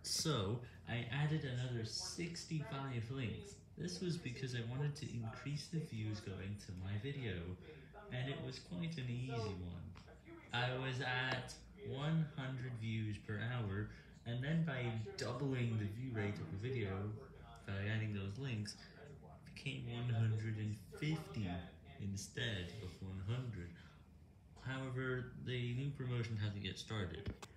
So, I added another 65 links. This was because I wanted to increase the views going to my video, and it was quite an easy one. I was at 100 views per hour, and then by doubling the view rate of the video, by adding those links, it became 150 instead of 100. However, the new promotion hasn't yet started.